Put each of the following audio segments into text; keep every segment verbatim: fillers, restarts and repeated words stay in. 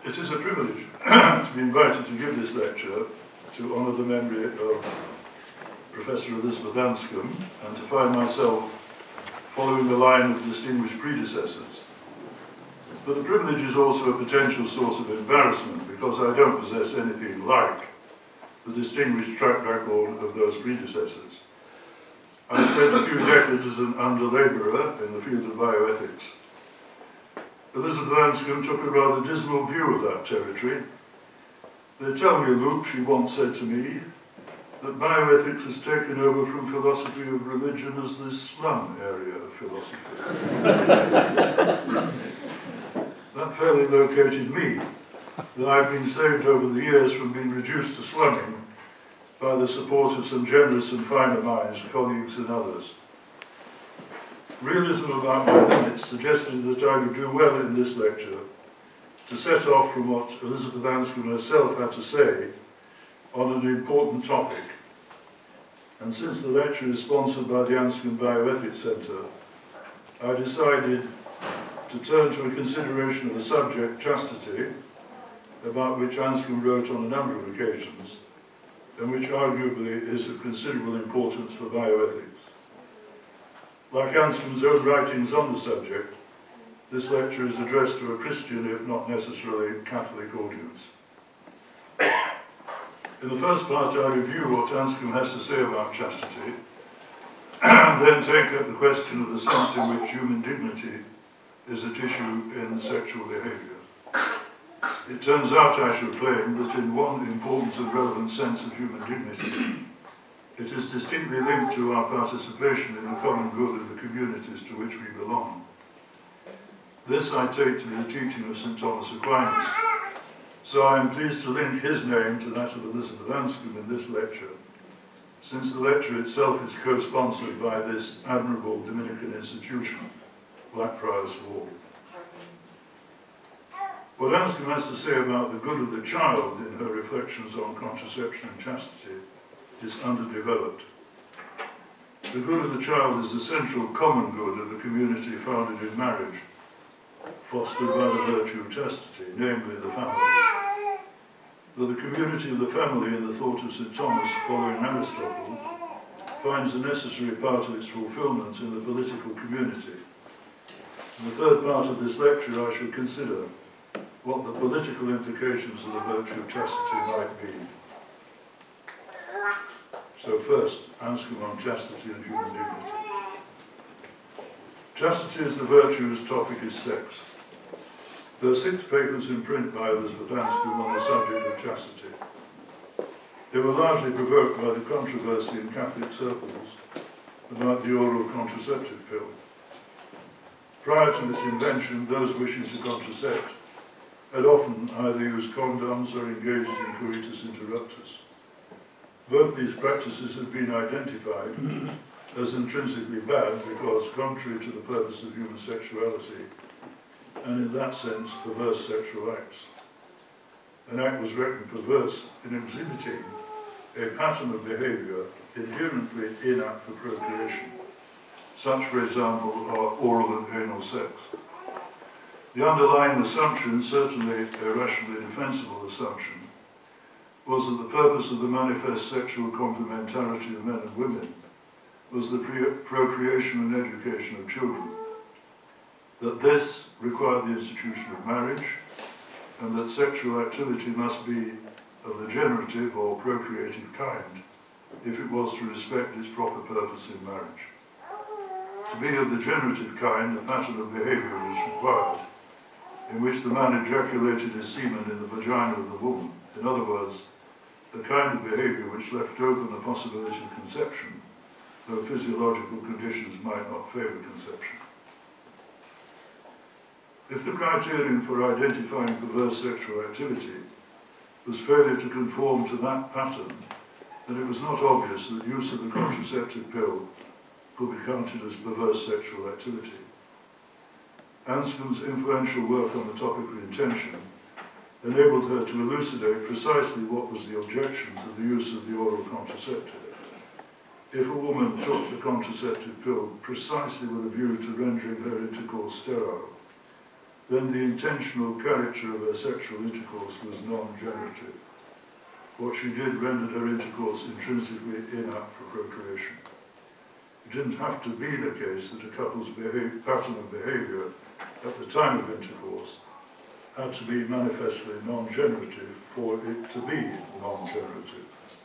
It is a privilege to be invited to give this lecture to honour the memory of Professor Elizabeth Anscombe and to find myself following the line of distinguished predecessors. But the privilege is also a potential source of embarrassment because I don't possess anything like the distinguished track record of those predecessors. I spent a few decades as an under-labourer in the field of bioethics. Elizabeth Anscombe took a rather dismal view of that territory. They tell me, Luke, she once said to me, that bioethics has taken over from philosophy of religion as the slum area of philosophy. That fairly located me, that I've been saved over the years from being reduced to slumming by the support of some generous and finer minds, colleagues and others. Realism about my limits suggested that I would do well in this lecture to set off from what Elizabeth Anscombe herself had to say on an important topic. And since the lecture is sponsored by the Anscombe Bioethics Centre, I decided to turn to a consideration of the subject, chastity, about which Anscombe wrote on a number of occasions, and which arguably is of considerable importance for bioethics. Like Anscombe's own writings on the subject, this lecture is addressed to a Christian, if not necessarily Catholic, audience. In the first part, I review what Anscombe has to say about chastity, and then take up the question of the sense in which human dignity is at issue in sexual behaviour. It turns out, I should claim, that in one important and relevant sense of human dignity, it is distinctly linked to our participation in the common good of the communities to which we belong. This I take to be the teaching of Saint Thomas Aquinas, so I am pleased to link his name to that of Elizabeth Anscombe in this lecture, since the lecture itself is co-sponsored by this admirable Dominican institution, Blackfriars Hall. What Anscombe has to say about the good of the child in her reflections on contraception and chastity is underdeveloped. The good of the child is the central common good of the community founded in marriage, fostered by the virtue of chastity, namely the family. Though the community of the family in the thought of Saint Thomas, following Aristotle, finds a necessary part of its fulfilment in the political community. In the third part of this lecture, I shall consider what the political implications of the virtue of chastity might be. So first, Anscombe on chastity and human dignity. Chastity is the virtue whose topic is sex. There are six papers in print by Elizabeth Anscombe on the subject of chastity. They were largely provoked by the controversy in Catholic circles about the oral contraceptive pill. Prior to its invention, those wishing to contracept had often either used condoms or engaged in coitus interruptus. Both these practices have been identified as intrinsically bad because contrary to the purpose of human sexuality, and in that sense, perverse sexual acts. An act was reckoned perverse in exhibiting a pattern of behaviour inherently inapt for procreation. Such, for example, are oral and anal sex. The underlying assumption, certainly a rationally defensible assumption, was that the purpose of the manifest sexual complementarity of men and women was the procreation and education of children, that this required the institution of marriage, and that sexual activity must be of the generative or procreative kind if it was to respect its proper purpose in marriage. To be of the generative kind, a pattern of behaviour was required, in which the man ejaculated his semen in the vagina of the woman. In other words, the kind of behaviour which left open the possibility of conception, though physiological conditions might not favour conception. If the criterion for identifying perverse sexual activity was failure to conform to that pattern, then it was not obvious that use of the contraceptive pill could be counted as perverse sexual activity. Anscombe's influential work on the topic of intention enabled her to elucidate precisely what was the objection to the use of the oral contraceptive. If a woman took the contraceptive pill precisely with a view to rendering her intercourse sterile, then the intentional character of her sexual intercourse was non-generative. What she did rendered her intercourse intrinsically inapt for procreation. It didn't have to be the case that a couple's behav pattern of behaviour at the time of intercourse had to be manifestly non-generative for it to be non-generative.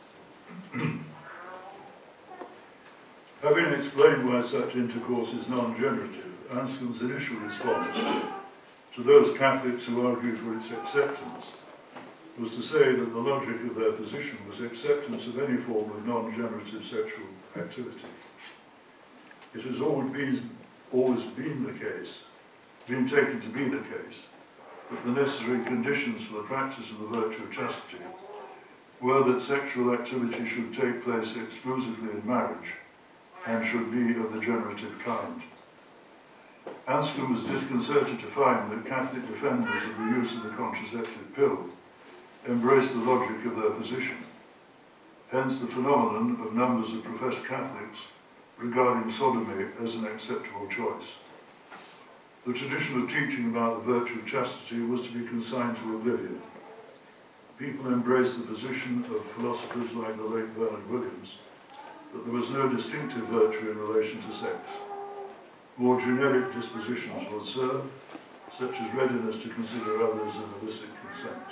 Having explained why such intercourse is non-generative, Anscombe's initial response to those Catholics who argue for its acceptance was to say that the logic of their position was acceptance of any form of non-generative sexual activity. It has always been, always been the case, been taken to be the case, that the necessary conditions for the practice of the virtue of chastity were that sexual activity should take place exclusively in marriage and should be of the generative kind. Anscombe was disconcerted to find that Catholic defenders of the use of the contraceptive pill embraced the logic of their position, hence the phenomenon of numbers of professed Catholics regarding sodomy as an acceptable choice. The traditional teaching about the virtue of chastity was to be consigned to oblivion. People embraced the position of philosophers like the late Bernard Williams that there was no distinctive virtue in relation to sex. More generic dispositions will serve, such as readiness to consider others in illicit consent.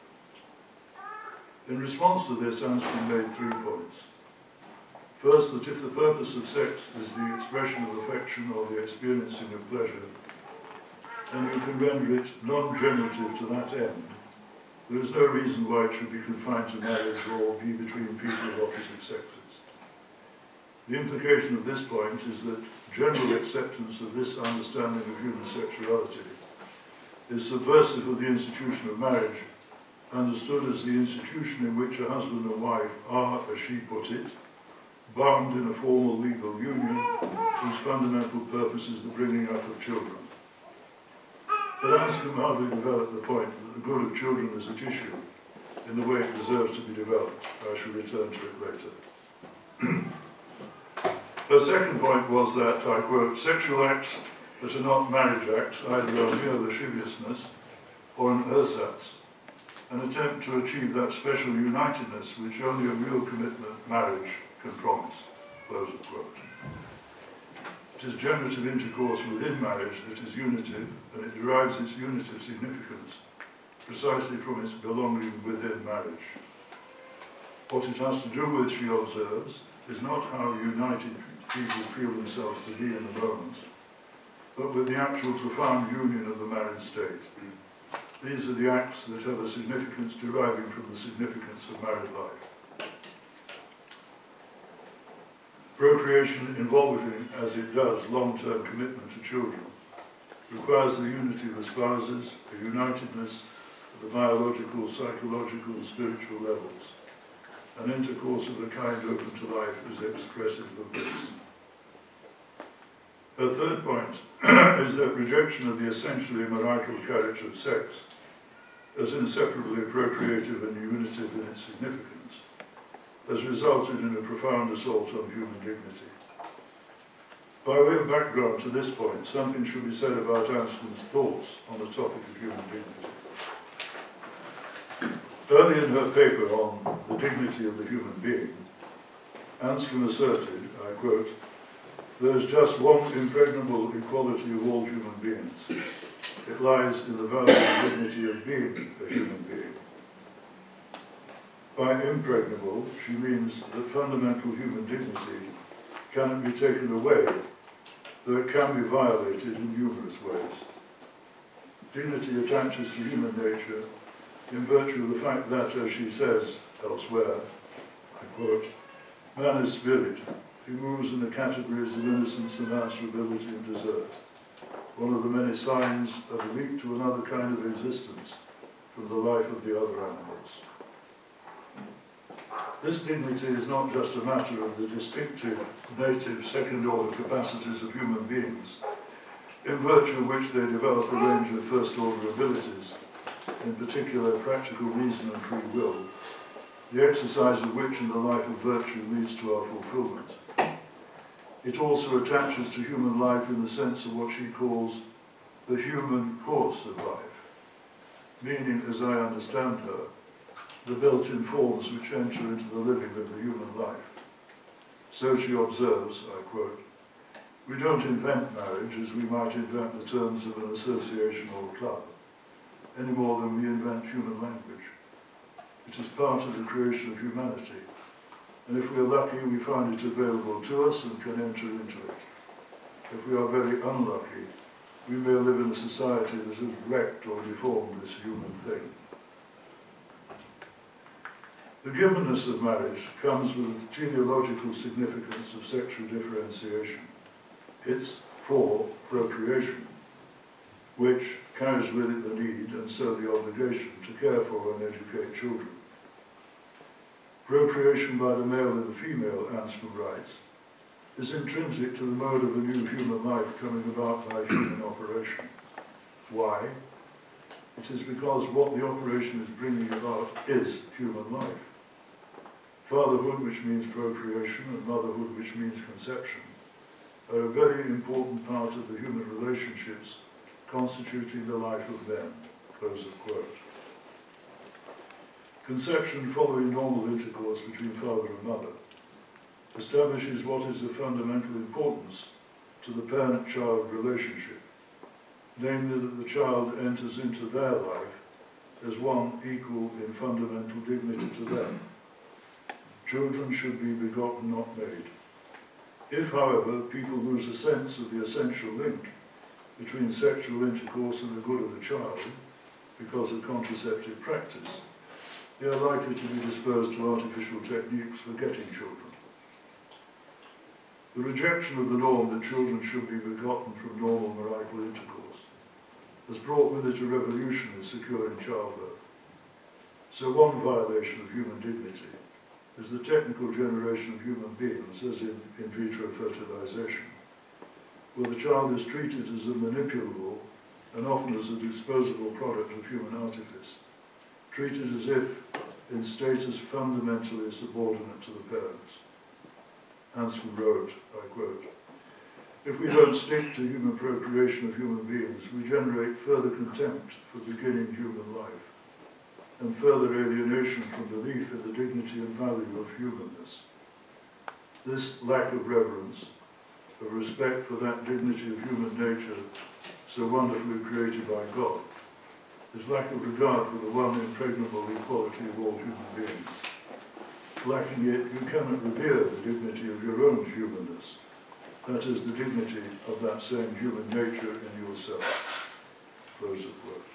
In response to this, Anscombe made three points. First, that if the purpose of sex is the expression of affection or the experiencing of pleasure, then you can render it non-generative to that end. There is no reason why it should be confined to marriage or be between people of opposite sexes. The implication of this point is that general acceptance of this understanding of human sexuality is subversive of the institution of marriage, understood as the institution in which a husband and wife are, as she put it, bound in a formal legal union whose fundamental purpose is the bringing up of children. But Anscombe hardly developed the point that the good of children is at issue in the way it deserves to be developed. I shall return to it later. Her second point was that, I quote, sexual acts that are not marriage acts either are mere lasciviousness or an ersatz, an attempt to achieve that special unitedness which only a real commitment, marriage, can promise, close of quote. It is generative intercourse within marriage that is unitive, and it derives its unitive significance precisely from its belonging within marriage. What it has to do with, she observes, is not how united people feel themselves to be in the moment, but with the actual profound union of the married state. These are the acts that have a significance deriving from the significance of married life. Procreation involving, as it does, long-term commitment to children, requires the unity of the spouses, a unitedness at the biological, psychological, and spiritual levels. An intercourse of the kind open to life is expressive of this. Her third point is that rejection of the essentially marital character of sex as inseparably procreative and unitive in its significance has resulted in a profound assault on human dignity. By way of background to this point, something should be said about Anscombe's thoughts on the topic of human dignity. Early in her paper on the dignity of the human being, Anscombe asserted, I quote, "There is just one impregnable equality of all human beings. It lies in the value and dignity of being a human being." By impregnable, she means that fundamental human dignity cannot be taken away, though it can be violated in numerous ways. Dignity attaches to human nature in virtue of the fact that, as she says elsewhere, I quote, "Man is spirit. He moves in the categories of innocence and answerability and desert, one of the many signs of a leap to another kind of existence from the life of the other animals." This dignity is not just a matter of the distinctive, native, second-order capacities of human beings, in virtue of which they develop a range of first-order abilities, in particular practical reason and free will, the exercise of which in the life of virtue leads to our fulfillment. It also attaches to human life in the sense of what she calls the human course of life, meaning, as I understand her, the built-in forms which enter into the living of the human life. So she observes, I quote, "We don't invent marriage as we might invent the terms of an association or club, any more than we invent human language. It is part of the creation of humanity, and if we are lucky, we find it available to us and can enter into it. If we are very unlucky, we may live in a society that has wrecked or deformed this human thing." The givenness of marriage comes with the genealogical significance of sexual differentiation. It's for procreation, which carries with it the need and so the obligation to care for and educate children. Procreation by the male and the female, Anscombe writes, is intrinsic to the mode of a new human life coming about by human operation. Why? It is because what the operation is bringing about is human life. Fatherhood, which means procreation, and motherhood, which means conception, are a very important part of the human relationships constituting the life of men. Close of quote. Conception following normal intercourse between father and mother establishes what is of fundamental importance to the parent-child relationship, namely that the child enters into their life as one equal in fundamental dignity to them. Children should be begotten, not made. If, however, people lose a sense of the essential link between sexual intercourse and the good of the child because of contraceptive practice, they are likely to be disposed to artificial techniques for getting children. The rejection of the norm that children should be begotten from normal marital intercourse has brought with it a revolution in securing childbirth. So one violation of human dignity is the technical generation of human beings, as in in vitro fertilization, where the child is treated as a manipulable and often as a disposable product of human artifice, treated as if in status fundamentally subordinate to the parents. Anscombe wrote, I quote, "If we don't stick to human procreation of human beings, we generate further contempt for beginning human life, and further alienation from belief in the dignity and value of humanness. This lack of reverence, of respect for that dignity of human nature so wonderfully created by God, this lack of regard for the one impregnable equality of all human beings. Lacking it, you cannot revere the dignity of your own humanness, that is, the dignity of that same human nature in yourself." Close of quote.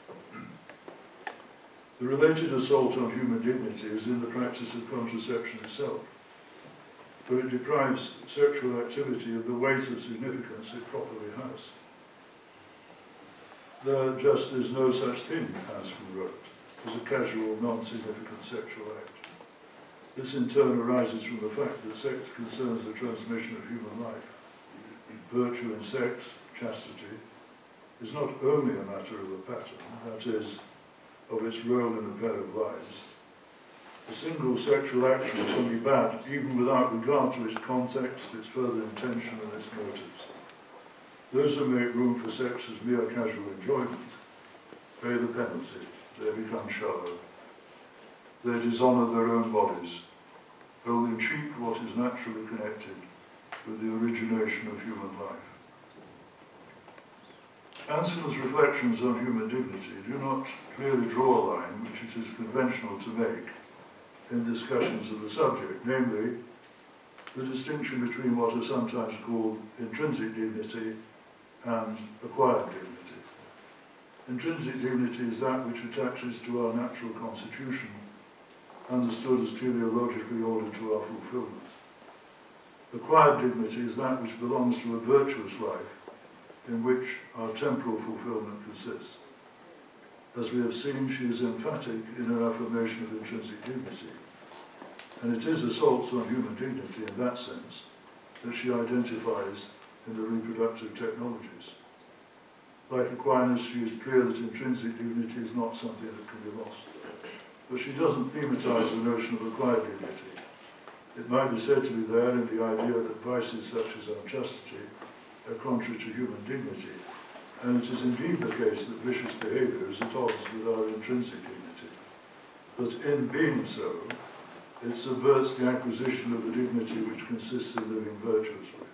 The related assault on human dignity is in the practice of contraception itself, for it deprives sexual activity of the weight of significance it properly has. There just is no such thing, Anscombe wrote, as a casual, non-significant sexual act. This in turn arises from the fact that sex concerns the transmission of human life. Virtue in sex, chastity, is not only a matter of a pattern, that is, of its role in a pair of lives. A single sexual action can be bad even without regard to its context, its further intention and its motives. Those who make room for sex as mere casual enjoyment pay the penalty. They become shallow. They dishonour their own bodies, holding cheap what is naturally connected with the origination of human life. Anscombe's reflections on human dignity do not clearly draw a line which it is conventional to make in discussions of the subject, namely, the distinction between what are sometimes called intrinsic dignity and acquired dignity. Intrinsic dignity is that which attaches to our natural constitution, understood as teleologically ordered to our fulfillment. Acquired dignity is that which belongs to a virtuous life, in which our temporal fulfillment consists. As we have seen, she is emphatic in her affirmation of intrinsic dignity, and it is assaults on human dignity in that sense that she identifies in the reproductive technologies. Like Aquinas, she is clear that intrinsic dignity is not something that can be lost, but she doesn't thematize the notion of acquired dignity. It might be said to be there in the idea that vices such as unchastity are contrary to human dignity, and it is indeed the case that vicious behaviour is at odds with our intrinsic dignity. But in being so, it subverts the acquisition of the dignity which consists in living virtuously.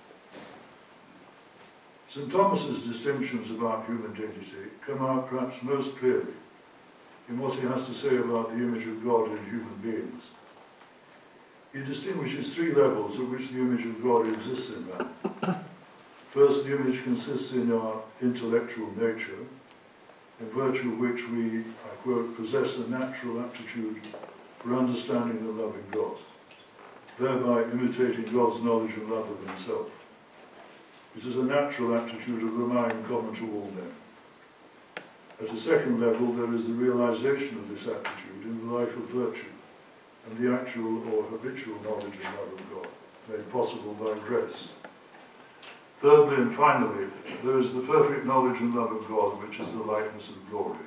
Saint Thomas's distinctions about human dignity come out perhaps most clearly in what he has to say about the image of God in human beings. He distinguishes three levels at which the image of God exists in man. First, the image consists in our intellectual nature, in virtue of which we, I quote, possess a natural aptitude for understanding and loving God, thereby imitating God's knowledge and love of himself. It is a natural aptitude of the mind common to all men. At a second level, there is the realization of this aptitude in the life of virtue and the actual or habitual knowledge and love of God, made possible by grace. Thirdly and finally, there is the perfect knowledge and love of God, which is the likeness of glory.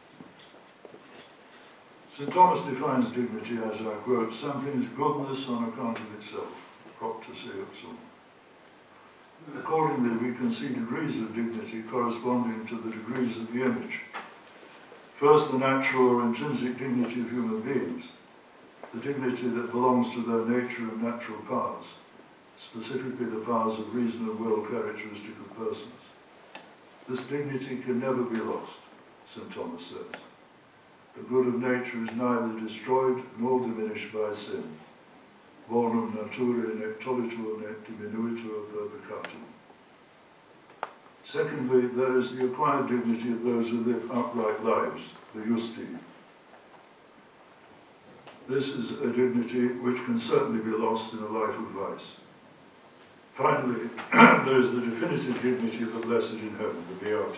Saint Thomas defines dignity as, I quote, something's goodness on account of itself, propter se ipsum. Accordingly, we can see degrees of dignity corresponding to the degrees of the image. First, the natural or intrinsic dignity of human beings, the dignity that belongs to their nature and natural powers, specifically the powers of reason and will characteristic of persons. This dignity can never be lost, Saint Thomas says. The good of nature is neither destroyed nor diminished by sin. Bonum naturae nec tollitur nec diminuitur per peccatum. Secondly, there is the acquired dignity of those who live upright lives, the justi. This is a dignity which can certainly be lost in a life of vice. Finally, there is the definitive dignity of the blessed in heaven, the Beati.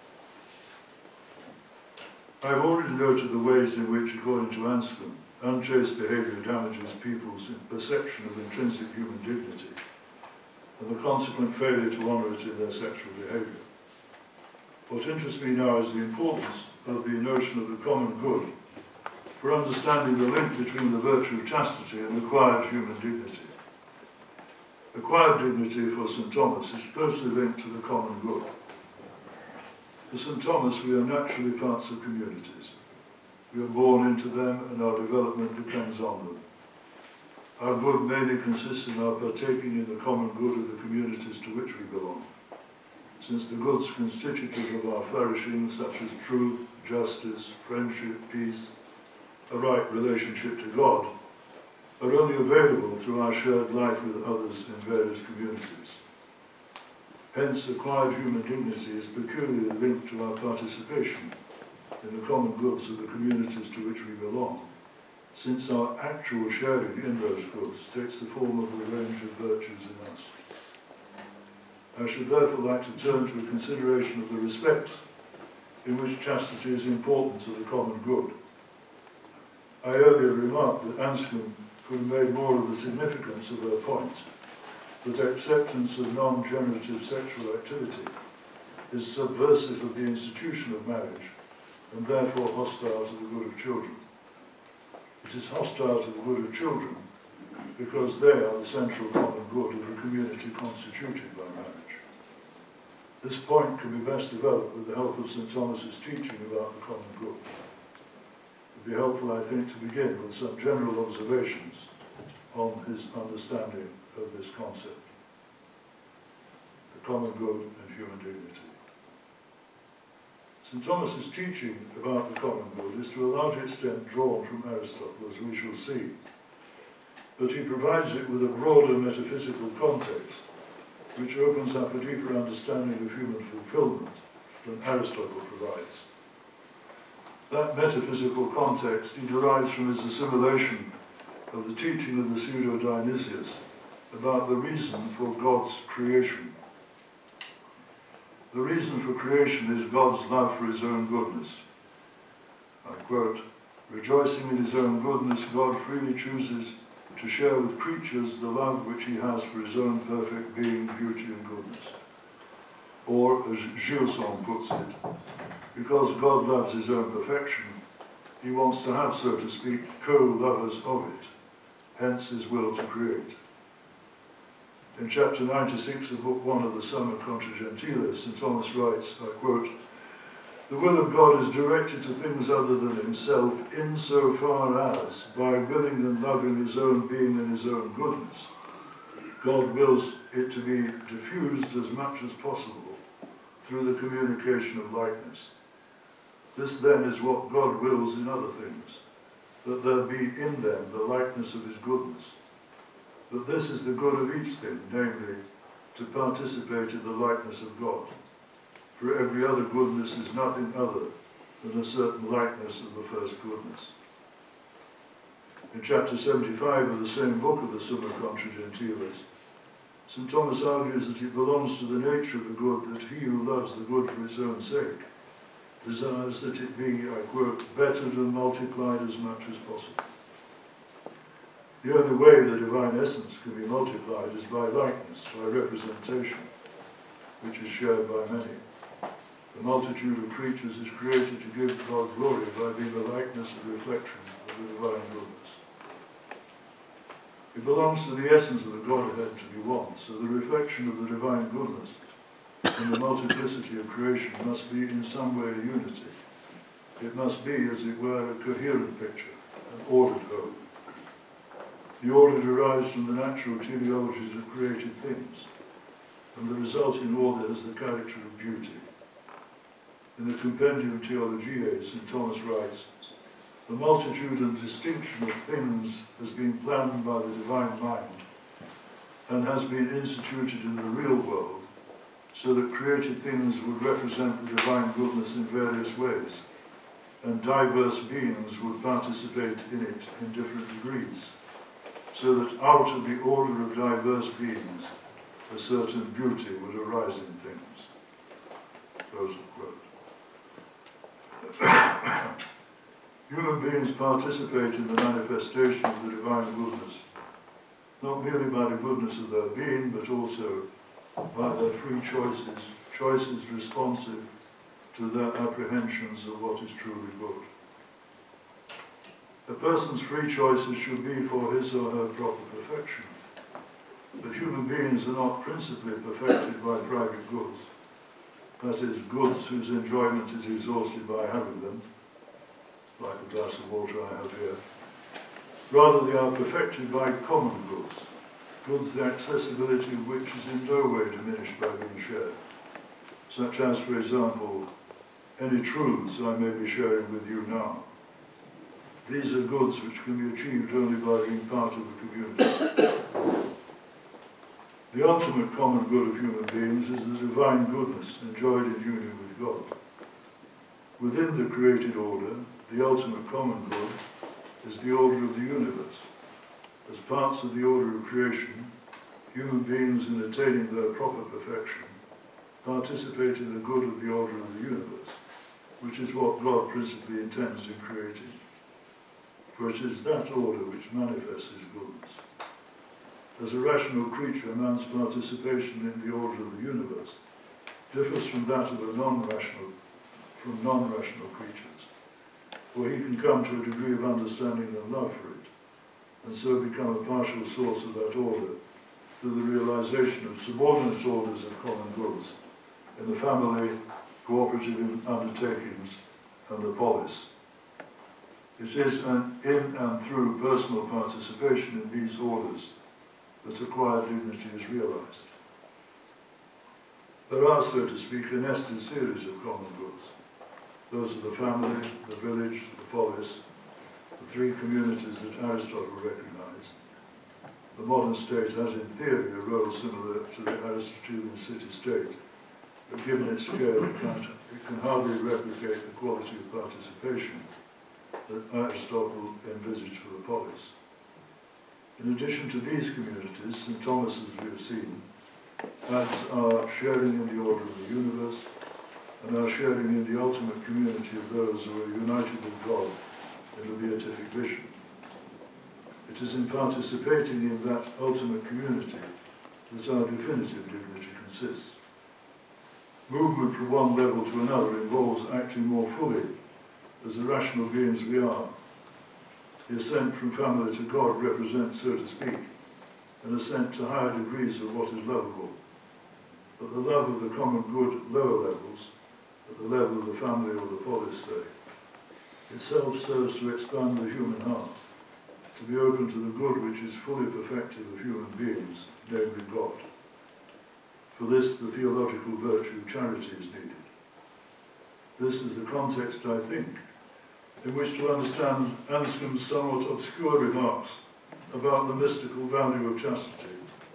I have already noted the ways in which, according to Anscombe, unchaste behaviour damages people's perception of intrinsic human dignity and the consequent failure to honour it in their sexual behaviour. What interests me now is the importance of the notion of the common good for understanding the link between the virtue of chastity and acquired human dignity. Acquired dignity for Saint Thomas is closely linked to the common good. For Saint Thomas, we are naturally parts of communities. We are born into them, and our development depends on them. Our good mainly consists in our partaking in the common good of the communities to which we belong, since the goods constitutive of our flourishing, such as truth, justice, friendship, peace, a right relationship to God, are only available through our shared life with others in various communities. Hence, acquired human dignity is peculiarly linked to our participation in the common goods of the communities to which we belong, since our actual sharing in those goods takes the form of a range of virtues in us. I should therefore like to turn to a consideration of the respects in which chastity is important to the common good. I earlier remarked that Anscombe could have made more of the significance of her point, that acceptance of non-generative sexual activity is subversive of the institution of marriage and therefore hostile to the good of children. It is hostile to the good of children because they are the central common good of the community constituted by marriage. This point can be best developed with the help of Saint Thomas's teaching about the common good. It would be helpful, I think, to begin with some general observations on his understanding of this concept, the common good and human dignity. Saint Thomas's teaching about the common good is to a large extent drawn from Aristotle, as we shall see, but he provides it with a broader metaphysical context which opens up a deeper understanding of human fulfillment than Aristotle provides. That metaphysical context he derives from his assimilation of the teaching of the pseudo-Dionysius about the reason for God's creation. The reason for creation is God's love for his own goodness. I quote, "Rejoicing in his own goodness, God freely chooses to share with creatures the love which he has for his own perfect being, beauty and goodness." Or, as Gilson puts it, because God loves his own perfection, he wants to have, so to speak, co-lovers of it, hence his will to create. In chapter ninety-six of book one of the Summa Contra Gentiles, Saint Thomas writes, I quote, "The will of God is directed to things other than himself insofar as, by willing and loving his own being and his own goodness, God wills it to be diffused as much as possible through the communication of likeness. This then is what God wills in other things, that there be in them the likeness of his goodness. But this is the good of each thing, namely, to participate in the likeness of God. For every other goodness is nothing other than a certain likeness of the first goodness." In chapter seventy-five of the same book of the Summa Contra Gentiles, Saint Thomas argues that it belongs to the nature of the good that he who loves the good for its own sake desires that it be, I quote, bettered and multiplied as much as possible. The only way the divine essence can be multiplied is by likeness, by representation, which is shared by many. The multitude of creatures is created to give God glory by being a likeness and reflection of the divine goodness. It belongs to the essence of the Godhead to be one, so the reflection of the divine goodness in the multiplicity of creation must be in some way a unity. It must be, as it were, a coherent picture, an ordered whole. The order derives from the natural teleologies of created things, and the resulting order has the character of beauty. In the Compendium Theologiae, Saint Thomas writes, "The multitude and distinction of things has been planned by the divine mind, and has been instituted in the real world, so that created things would represent the divine goodness in various ways, and diverse beings would participate in it in different degrees, so that out of the order of diverse beings, a certain beauty would arise in things." Close of quote. Human beings participate in the manifestation of the divine goodness, not merely by the goodness of their being, but also by their free choices, choices responsive to their apprehensions of what is truly good. A person's free choices should be for his or her proper perfection, but human beings are not principally perfected by private goods, that is, goods whose enjoyment is exhausted by having them, like the glass of water I have here. Rather, they are perfected by common goods, goods the accessibility of which is in no way diminished by being shared, such as, for example, any truths I may be sharing with you now. These are goods which can be achieved only by being part of the community. The ultimate common good of human beings is the divine goodness enjoyed in union with God. Within the created order, the ultimate common good is the order of the universe. As parts of the order of creation, human beings, in attaining their proper perfection, participate in the good of the order of the universe, which is what God principally intends in creating. For it is that order which manifests his goodness. As a rational creature, man's participation in the order of the universe differs from that of a non-rational, from non-rational creatures, for he can come to a degree of understanding and love for it, and so become a partial source of that order through the realization of subordinate orders of common goods in the family, cooperative undertakings, and the polis. It is an in and through personal participation in these orders that acquired dignity is realized. There are, so to speak, a nested series of common goods. Those are the family, the village, the polis, the three communities that Aristotle recognized. The modern state has in theory a role similar to the Aristotelian city-state, but given its scale, it, can't, it can hardly replicate the quality of participation that Aristotle envisaged for the polis. In addition to these communities, Saint Thomas, as we have seen, adds our sharing in the order of the universe and our sharing in the ultimate community of those who are united with God in the beatific vision. It is in participating in that ultimate community that our definitive dignity consists. Movement from one level to another involves acting more fully as the rational beings we are. The ascent from family to God represents, so to speak, and assent to higher degrees of what is lovable. But the love of the common good at lower levels, at the level of the family or the polis, say, itself serves to expand the human heart, to be open to the good which is fully perfected of human beings, namely God. For this, the theological virtue of charity is needed. This is the context, I think, in which to understand Anscombe's somewhat obscure remarks about the mystical value of chastity.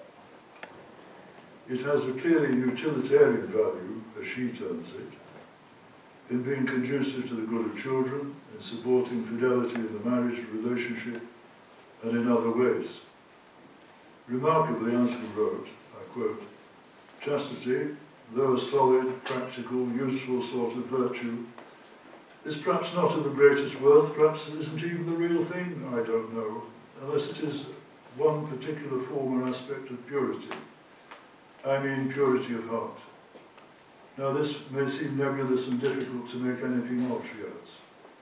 It has a clearly utilitarian value, as she terms it, in being conducive to the good of children, in supporting fidelity in the marriage relationship, and in other ways. Remarkably, Anscombe wrote, I quote, "Chastity, though a solid, practical, useful sort of virtue, is perhaps not of the greatest worth, perhaps it isn't even the real thing, I don't know, unless it is one particular form or aspect of purity. I mean purity of heart. Now this may seem nebulous and difficult to make anything of," she adds.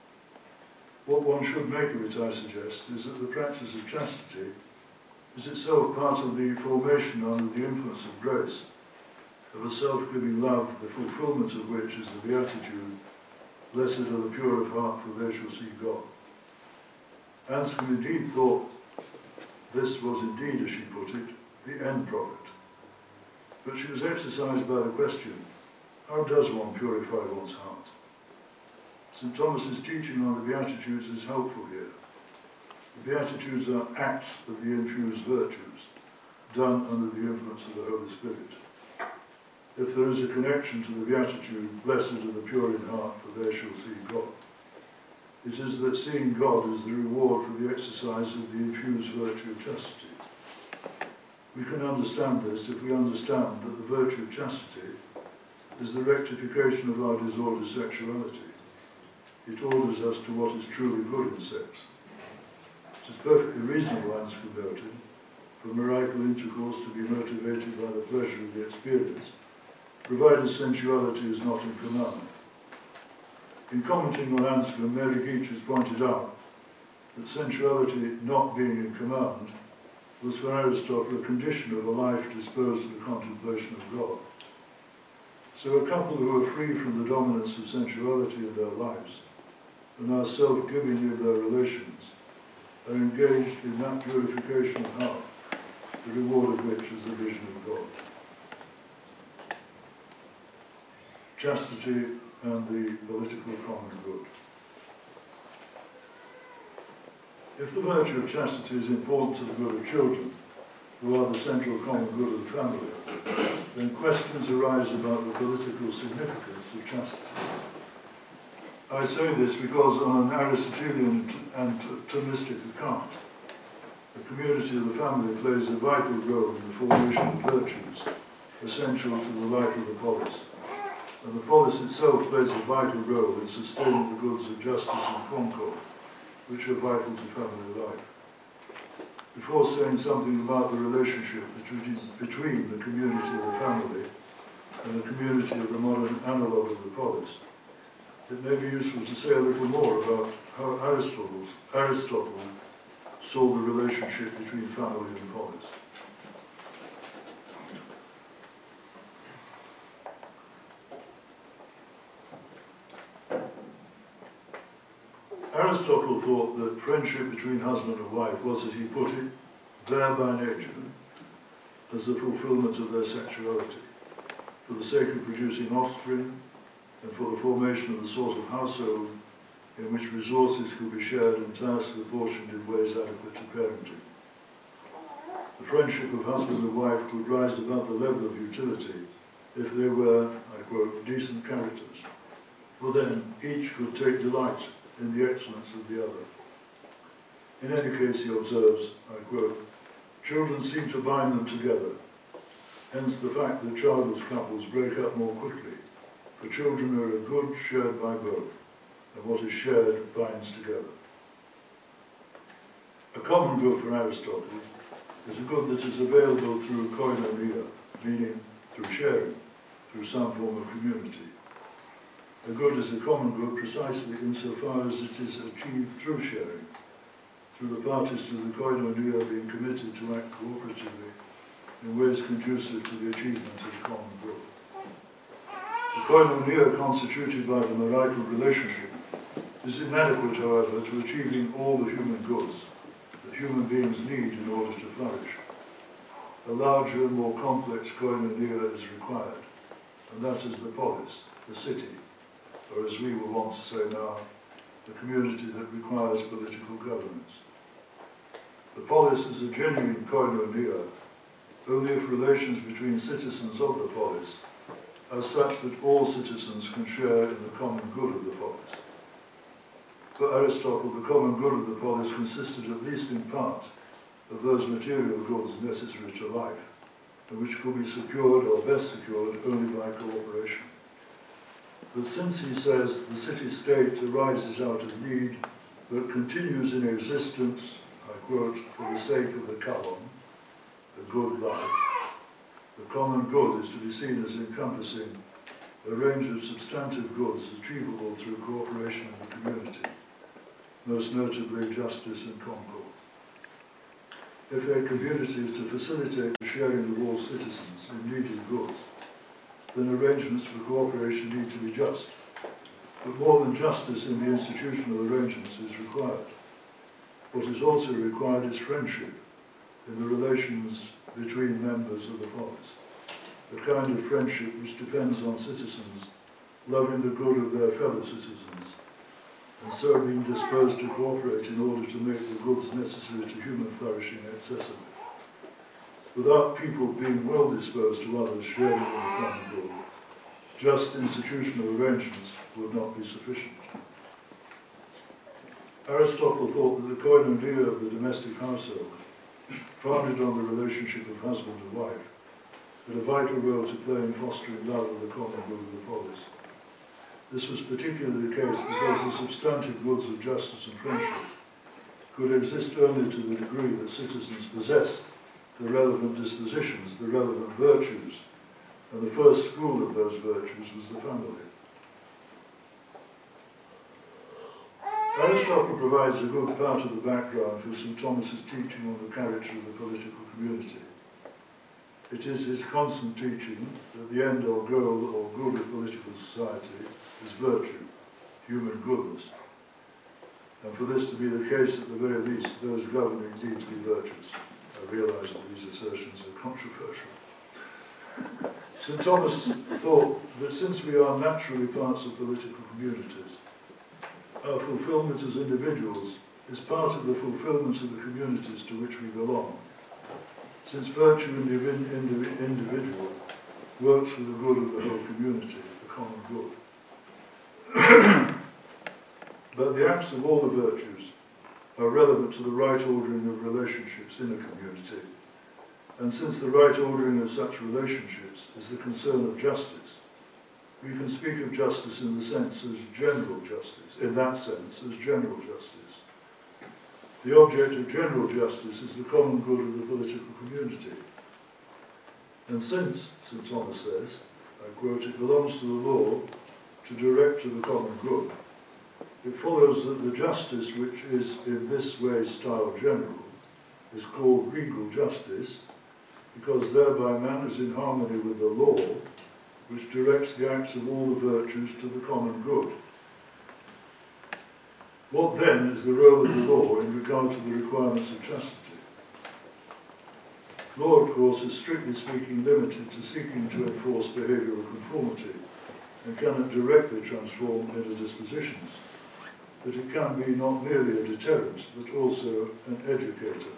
What one should make of it, I suggest, is that the practice of chastity is itself part of the formation under the influence of grace, of a self-giving love, the fulfilment of which is the beatitude, "Blessed are the pure of heart, for they shall see God." Anscombe indeed thought this was indeed, as she put it, the end product. But she was exercised by the question, how does one purify one's heart? Saint Thomas's teaching on the Beatitudes is helpful here. The Beatitudes are acts of the infused virtues, done under the influence of the Holy Spirit. If there is a connection to the Beatitude, "Blessed are the pure in heart, for they shall see God," it is that seeing God is the reward for the exercise of the infused virtue of chastity. We can understand this if we understand that the virtue of chastity is the rectification of our disordered sexuality. It orders us to what is truly good in sex. It is perfectly reasonable, Anscombe noted, for marital intercourse to be motivated by the pleasure of the experience, provided sensuality is not in command. In commenting on Anscombe, Mary Geach has pointed out that sensuality not being in command was for Aristotle a condition of a life disposed to the contemplation of God. So a couple who are free from the dominance of sensuality in their lives and are self-giving in their relations are engaged in that purification of heart, the reward of which is the vision of God. Chastity and the political common good. If the virtue of chastity is important to the good of children, who are the central common good of the family, then questions arise about the political significance of chastity. I say this because on an Aristotelian and Thomistic account, the community of the family plays a vital role in the formation of virtues essential to the life of the polis, and the polis itself plays a vital role in sustaining the goods of justice and concord, which are vital to family life. Before saying something about the relationship between, between the community of the family and the community of the modern analogue of the polis, it may be useful to say a little more about how Aristotle's, Aristotle saw the relationship between family and polis. Aristotle thought that friendship between husband and wife was, as he put it, there by nature, as the fulfillment of their sexuality, for the sake of producing offspring, and for the formation of the sort of household in which resources could be shared and tasks apportioned in ways adequate to parenting. The friendship of husband and wife could rise above the level of utility if they were, I quote, decent characters, for then each could take delight in the excellence of the other. In any case, he observes, I quote, "Children seem to bind them together, hence the fact that childless couples break up more quickly, for children are a good shared by both, and what is shared binds together." A common good for Aristotle is a good that is available through koinonia, meaning through sharing, through some form of community. A good is a common good precisely insofar as it is achieved through sharing, through the parties to the koinonia being committed to act cooperatively in ways conducive to the achievement of common good. The koinonia constituted by the marital relationship is inadequate, however, to achieving all the human goods that human beings need in order to flourish. A larger, more complex koinonia is required, and that is the polis, the city, or as we will want to say now, the community that requires political governance. The polis is a genuine koinonia only if relations between citizens of the polis are such that all citizens can share in the common good of the polis. For Aristotle, the common good of the polis consisted at least in part of those material goods necessary to life, and which could be secured or best secured only by cooperation. But since, he says, the city-state arises out of need, but continues in existence, I quote, for the sake of the kalon, the good life, the common good is to be seen as encompassing a range of substantive goods achievable through cooperation in the community, most notably justice and concord. If a community is to facilitate the sharing of all citizens in needed goods, then arrangements for cooperation need to be just. But more than justice in the institutional arrangements is required. What is also required is friendship in the relations between members of the polis, a kind of friendship which depends on citizens loving the good of their fellow citizens, and so being disposed to cooperate in order to make the goods necessary to human flourishing accessible. Without people being well disposed to others sharing in the common good, just institutional arrangements would not be sufficient. Aristotle thought that the koinonia of the domestic household, founded on the relationship of husband and wife, had a vital role to play in fostering love of the common good of the polis. This was particularly the case because the substantive goods of justice and friendship could exist only to the degree that citizens possessed the relevant dispositions, the relevant virtues, and the first school of those virtues was the family. Aristotle provides a good part of the background for Saint Thomas's teaching on the character of the political community. It is his constant teaching that the end or goal or good of political society is virtue, human goodness. And for this to be the case, at the very least, those governing need to be virtuous. I realise that these assertions are controversial. Saint Thomas thought that since we are naturally parts of political communities, our fulfilment as individuals is part of the fulfilment of the communities to which we belong, since virtue in the individual works for the good of the whole community, the common good. But the acts of all the virtues are relevant to the right ordering of relationships in a community, and since the right ordering of such relationships is the concern of justice, we can speak of justice in the sense as general justice, in that sense as general justice. The object of general justice is the common good of the political community. And since, Saint Thomas says, I quote, it belongs to the law to direct to the common good, it follows that the justice which is in this way styled general is called regal justice, because thereby man is in harmony with the law, which directs the acts of all the virtues to the common good. What then is the role of the law in regard to the requirements of chastity? Law, of course, is strictly speaking limited to seeking to enforce behavioural conformity and cannot directly transform inner dispositions, but it can be not merely a deterrent, but also an educator.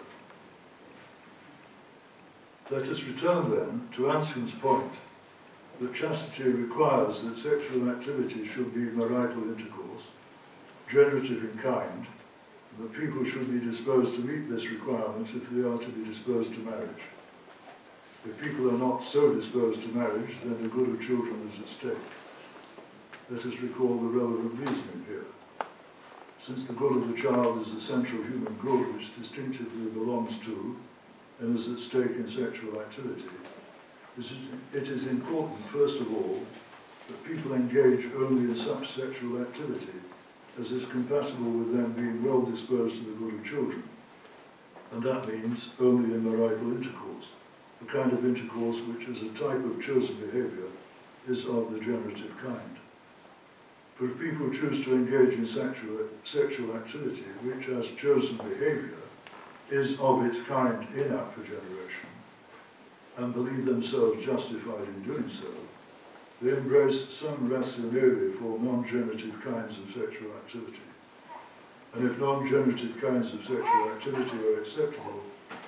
Let us return then to Anskin's point that chastity requires that sexual activity should be marital intercourse, generative in kind, and that people should be disposed to meet this requirement if they are to be disposed to marriage. If people are not so disposed to marriage, then the good of children is at stake. Let us recall the relevant reasoning here. Since the good of the child is the central human good which distinctively belongs to and is at stake in sexual activity, it is important, first of all, that people engage only in such sexual activity as is compatible with them being well disposed to the good of children, and that means only in marital intercourse, the kind of intercourse which as a type of chosen behaviour is of the generative kind. For if people choose to engage in sexual, sexual activity which as chosen behaviour is of its kind inapt for generation, and believe themselves justified in doing so, they embrace some rationale for non-generative kinds of sexual activity. And if non-generative kinds of sexual activity are acceptable,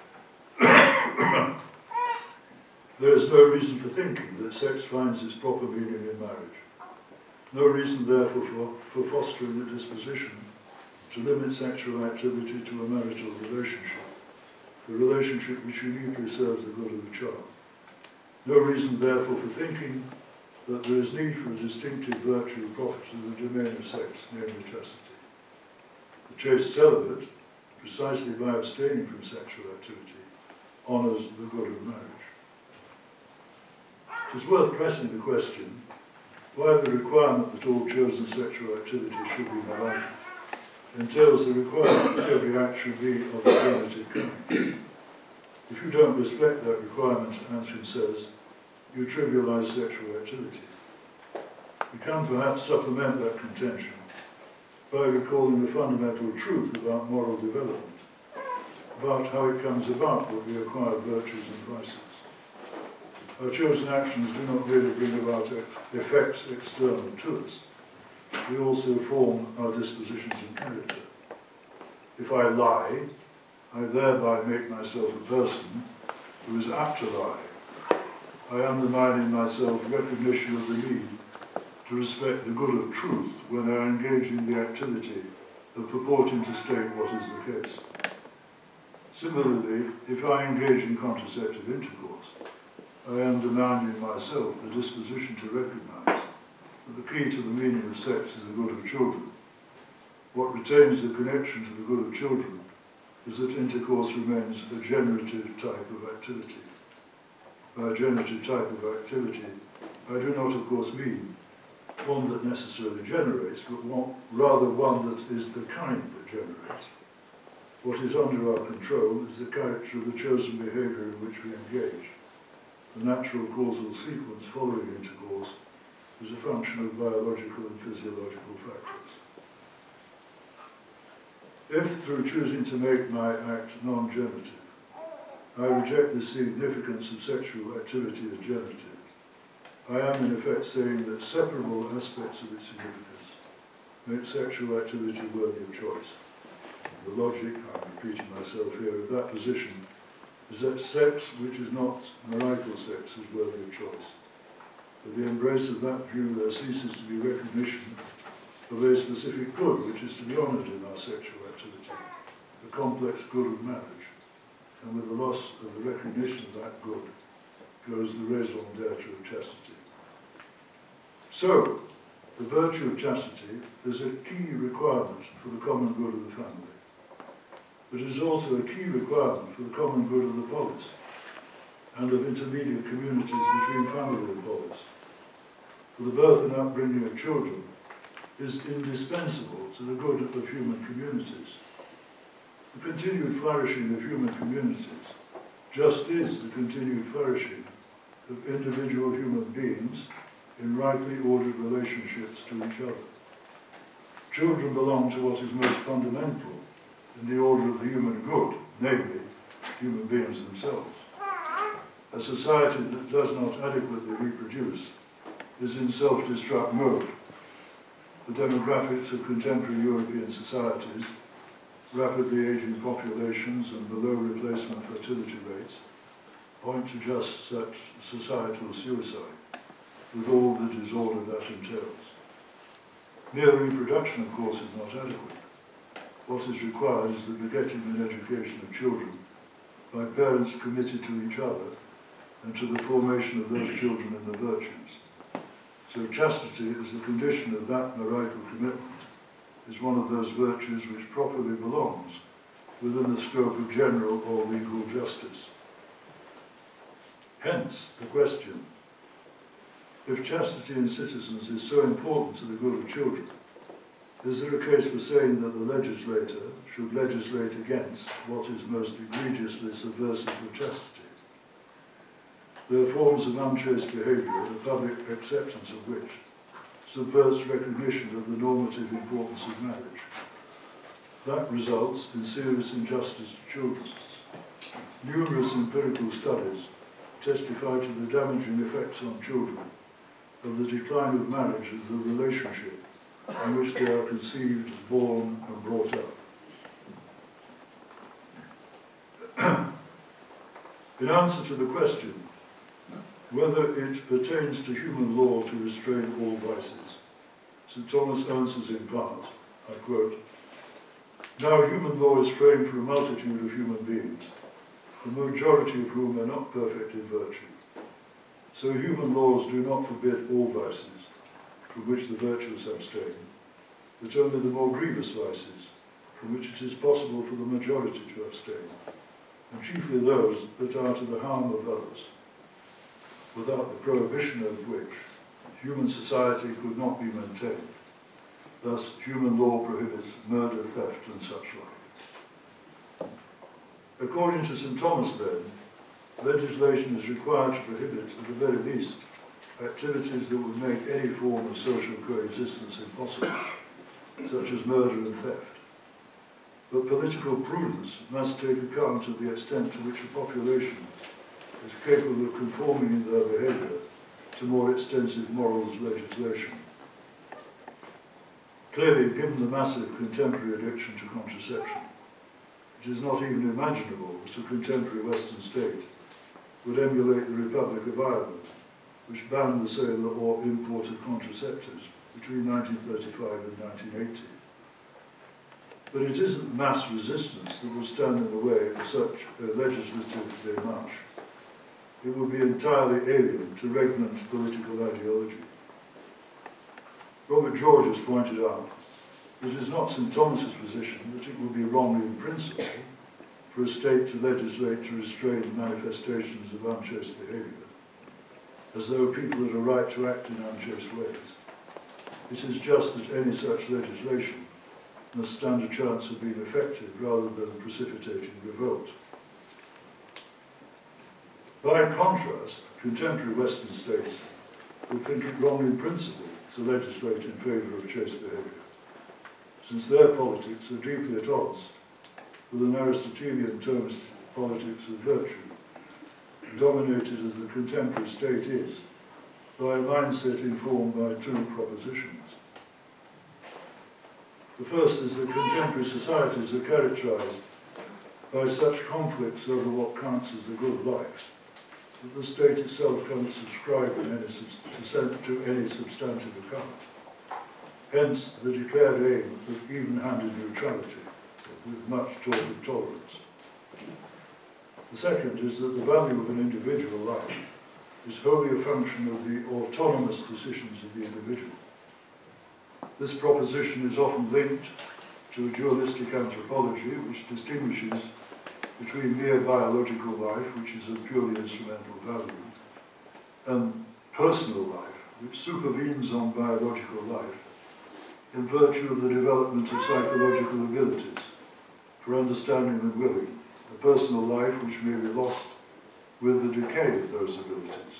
there is no reason for thinking that sex finds its proper meaning in marriage. No reason, therefore, for, for fostering a disposition to limit sexual activity to a marital relationship, the relationship which uniquely serves the good of the child. No reason, therefore, for thinking that there is need for a distinctive virtue proper to the domain of sex, namely chastity. The chaste celibate, precisely by abstaining from sexual activity, honours the good of marriage. It is worth pressing the question why the requirement that all chosen sexual activity should be marital entails the requirement that every act should be of a generative kind. If you don't respect that requirement, Anshin says, you trivialise sexual activity. We can perhaps supplement that contention by recalling the fundamental truth about moral development, about how it comes about that we acquire virtues and vices. Our chosen actions do not really bring about effects external to us. They also form our dispositions and character. If I lie, I thereby make myself a person who is apt to lie. I undermine in myself recognition of the need to respect the good of truth when I engage in the activity of purporting to state what is the case. Similarly, if I engage in contraceptive intercourse, I undermine in myself the disposition to recognize that the key to the meaning of sex is the good of children. What retains the connection to the good of children is that intercourse remains a generative type of activity. By a generative type of activity, I do not, of course, mean one that necessarily generates, but one, rather one that is the kind that generates. What is under our control is the character of the chosen behaviour in which we engage. The natural causal sequence following intercourse is a function of biological and physiological factors. If, through choosing to make my act non-generative, I reject the significance of sexual activity as generative, I am in effect saying that separable aspects of its significance make sexual activity worthy of choice. The logic, I'm repeating myself here, of that position is that sex which is not marital sex is worthy of choice. With the embrace of that view, there ceases to be recognition of a specific good which is to be honoured in our sexual activity, the complex good of marriage. And with the loss of the recognition of that good goes the raison d'etre of chastity. So, the virtue of chastity is a key requirement for the common good of the family. But it is also a key requirement for the common good of the polis and of intermediate communities between family and polis. For the birth and upbringing of children is indispensable to the good of human communities. The continued flourishing of human communities just is the continued flourishing of individual human beings in rightly ordered relationships to each other. Children belong to what is most fundamental in the order of the human good, namely, human beings themselves. A society that does not adequately reproduce is in self-destruct mode. The demographics of contemporary European societies, rapidly aging populations and below replacement fertility rates, point to just such societal suicide, with all the disorder that entails. Mere reproduction, of course, is not adequate. What is required is the begetting and education of children by parents committed to each other and to the formation of those children in the virtues. So chastity, as the condition of that marital commitment, is one of those virtues which properly belongs within the scope of general or legal justice. Hence the question, if chastity in citizens is so important to the good of children, Is there a case for saying that the legislator should legislate against what is most egregiously subversive of chastity? There are forms of unchaste behaviour, the public acceptance of which subverts recognition of the normative importance of marriage. That results in serious injustice to children. Numerous empirical studies testify to the damaging effects on children of the decline of marriage as the relationship in which they are conceived, born and brought up. In answer to the question whether it pertains to human law to restrain all vices, Saint Thomas answers in part, I quote, "Now human law is framed for a multitude of human beings, the majority of whom are not perfect in virtue. So human laws do not forbid all vices, from which the virtuous abstain, but only the more grievous vices, from which it is possible for the majority to abstain, and chiefly those that are to the harm of others, without the prohibition of which human society could not be maintained. Thus, human law prohibits murder, theft, and such like." According to Saint Thomas, then, legislation is required to prohibit, at the very least, activities that would make any form of social coexistence impossible, such as murder and theft. But political prudence must take account of the extent to which a population is capable of conforming in their behaviour to more extensive morals legislation. Clearly, given the massive contemporary addiction to contraception, it is not even imaginable that a contemporary Western state would emulate the Republic of Ireland, which banned the sale or import of contraceptives between nineteen thirty-five and nineteen eighty. But it isn't mass resistance that will stand in the way of such a legislative démarche. It would be entirely alien to regnant political ideology. Robert George has pointed out that it is not Saint Thomas's position that it would be wrong in principle for a state to legislate to restrain manifestations of unchaste behaviour, as though people had a right to act in unchaste ways. It is just that any such legislation must stand a chance of being effective rather than precipitating revolt. By contrast, contemporary Western states would think it wrong in principle to legislate in favour of chaste behaviour, since their politics are deeply at odds with an Aristotelian Thomist politics of virtue, dominated as the contemporary state is by a mindset informed by two propositions. The first is that contemporary societies are characterised by such conflicts over what counts as a good life, that the state itself cannot subscribe in any to any substantive account. Hence the declared aim of even-handed neutrality, with much talk of tolerance. The second is that the value of an individual life is wholly a function of the autonomous decisions of the individual. This proposition is often linked to a dualistic anthropology which distinguishes between mere biological life, which is of purely instrumental value, and personal life, which supervenes on biological life in virtue of the development of psychological abilities for understanding and willing, a personal life which may be lost with the decay of those abilities.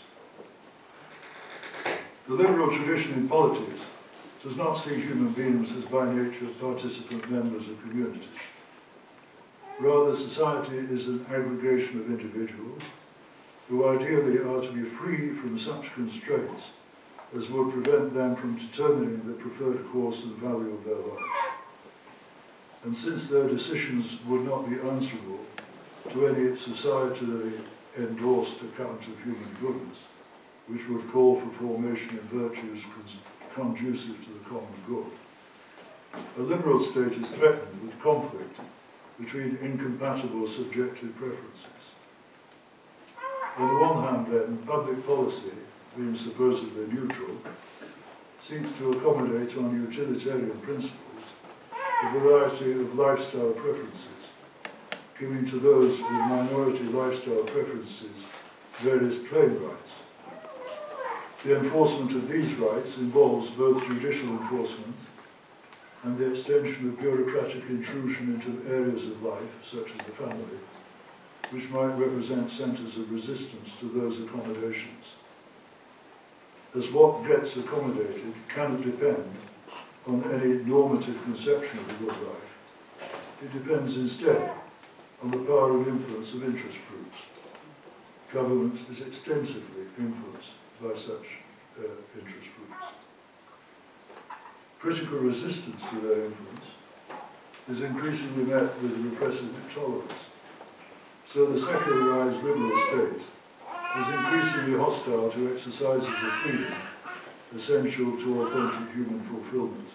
The liberal tradition in politics does not see human beings as by nature participant members of communities. Rather, society is an aggregation of individuals who ideally are to be free from such constraints as would prevent them from determining the preferred course and value of their lives. And since their decisions would not be answerable to any societally endorsed account of human goodness, which would call for formation of virtues conducive to the common good, a liberal state is threatened with conflict between incompatible subjective preferences. On the one hand, then, public policy, being supposedly neutral, seeks to accommodate on utilitarian principles a variety of lifestyle preferences, giving to those with minority lifestyle preferences various claim rights. The enforcement of these rights involves both judicial enforcement and the extension of bureaucratic intrusion into areas of life, such as the family, which might represent centres of resistance to those accommodations. As what gets accommodated cannot depend on any normative conception of a good life, it depends instead on the power and influence of interest groups. Government is extensively influenced by such uh, interest groups. Critical resistance to their influence is increasingly met with repressive tolerance. So the secularized liberal state is increasingly hostile to exercises of freedom essential to authentic human fulfillment.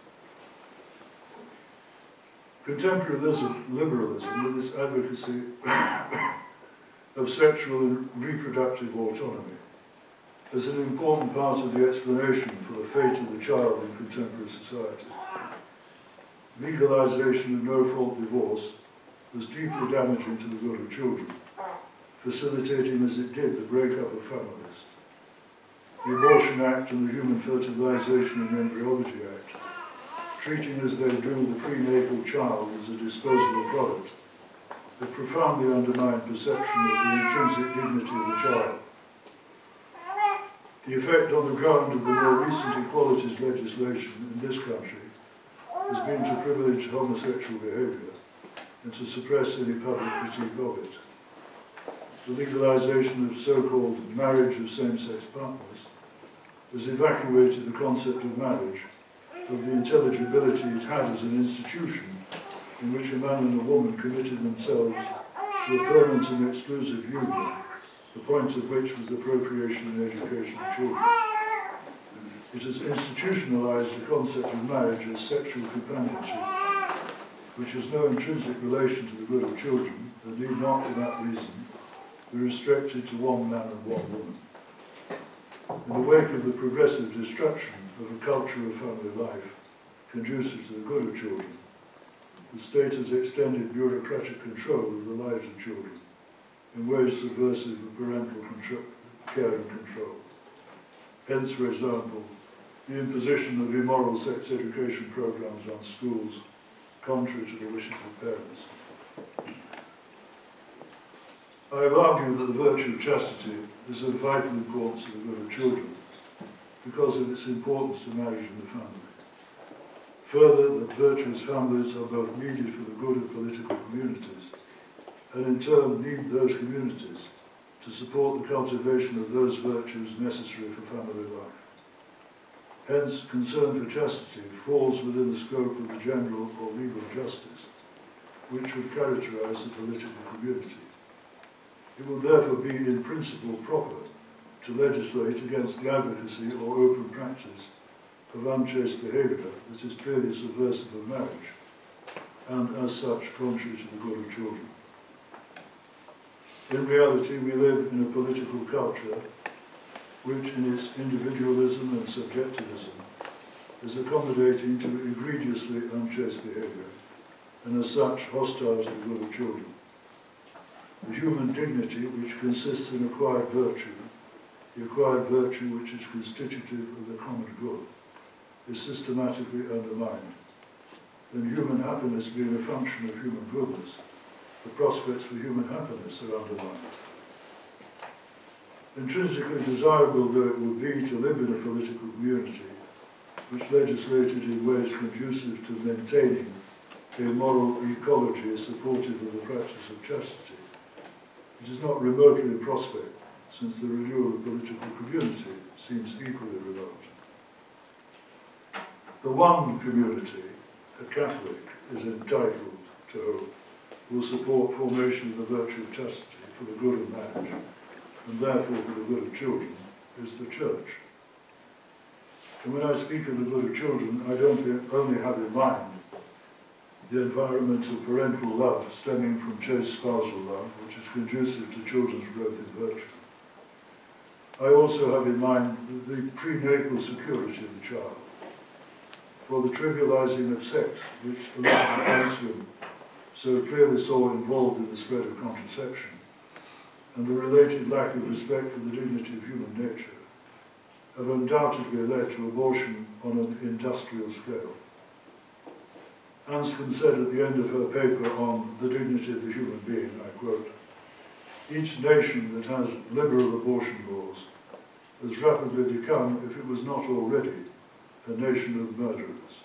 Contemporary liberalism, with its advocacy of sexual and reproductive autonomy, is an important part of the explanation for the fate of the child in contemporary society. Legalization of no-fault divorce was deeply damaging to the good of children, facilitating as it did the breakup of families. The Abortion Act and the Human Fertilization and Embryology Act, treating as they do the prenatal child as a disposable product, have profoundly undermined perception of the intrinsic dignity of the child. The effect on the ground of the more recent equalities legislation in this country has been to privilege homosexual behaviour and to suppress any public critique of it. The legalisation of so-called marriage of same-sex partners has evacuated the concept of marriage of the intelligibility it had as an institution in which a man and a woman committed themselves to a permanent and exclusive union, the point of which was the procreation and education of children. It has institutionalized the concept of marriage as sexual companionship, which has no intrinsic relation to the good of children, and need not, for that reason, be restricted to one man and one woman. In the wake of the progressive destruction of a culture of family life conducive to the good of children, the state has extended bureaucratic control of the lives of children in ways subversive of parental control, care and control. Hence, for example, the imposition of immoral sex education programs on schools, contrary to the wishes of parents. I have argued that the virtue of chastity is of vital importance to the good of children because of its importance to marriage and the family. Further, that virtuous families are both needed for the good of political communities and in turn need those communities to support the cultivation of those virtues necessary for family life. Hence, concern for chastity falls within the scope of the general or legal justice, which would characterize the political community. It will therefore be in principle proper to legislate against the advocacy or open practice of unchaste behaviour that is clearly subversive of marriage, and as such contrary to the good of children. In reality, we live in a political culture which, in its individualism and subjectivism, is accommodating to egregiously unchaste behaviour, and as such hostile to the good of children. The human dignity, which consists in acquired virtue, the acquired virtue which is constitutive of the common good, is systematically undermined. And human happiness being a function of human goodness, the prospects for human happiness are undermined. Intrinsically desirable though it would be to live in a political community which legislated in ways conducive to maintaining a moral ecology supportive of the practice of chastity, it is not remotely a prospect, since the renewal of the political community seems equally remote. The one community, a Catholic, is entitled to hope, will support formation of the virtue of chastity for the good of marriage, and therefore for the good of children, is the Church. And when I speak of the good of children, I don't only have in mind the environment of parental love stemming from chaste spousal love, which is conducive to children's growth in virtue. I also have in mind the, the prenatal security of the child. For the trivializing of sex, which Elizabeth Anscombe so clearly saw involved in the spread of contraception, and the related lack of respect for the dignity of human nature, have undoubtedly led to abortion on an industrial scale. Anscombe said at the end of her paper on the dignity of the human being, I quote, "Each nation that has liberal abortion laws has rapidly become, if it was not already, a nation of murderers."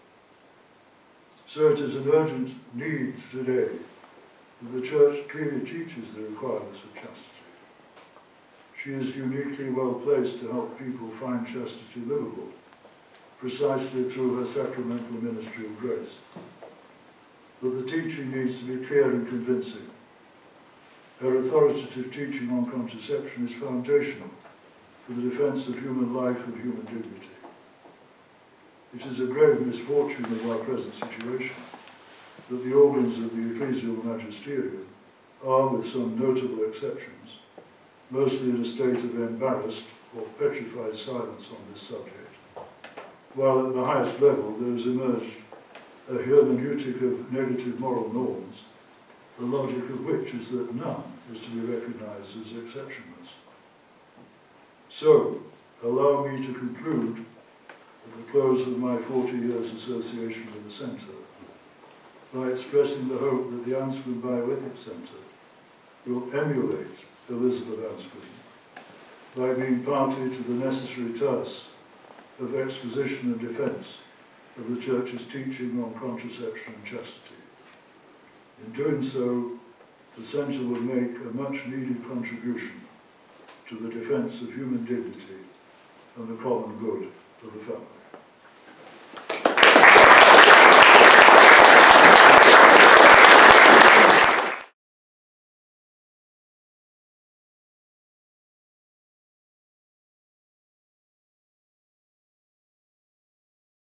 So it is an urgent need today that the Church clearly teaches the requirements of chastity. She is uniquely well placed to help people find chastity livable, precisely through her sacramental ministry of grace. But the teaching needs to be clear and convincing. Her authoritative teaching on contraception is foundational for the defence of human life and human dignity. It is a grave misfortune of our present situation that the organs of the ecclesial magisterium are, with some notable exceptions, mostly in a state of embarrassed or petrified silence on this subject, while at the highest level there has emerged a hermeneutic of negative moral norms, the logic of which is that none is to be recognised as exceptionless. So, allow me to conclude at the close of my forty years association with the Centre by expressing the hope that the Anscombe Bioethics Centre will emulate Elizabeth Anscombe by being party to the necessary task of exposition and defence of the Church's teaching on contraception and chastity. In doing so, the Centre will make a much needed contribution to the defence of human dignity and the common good of the family.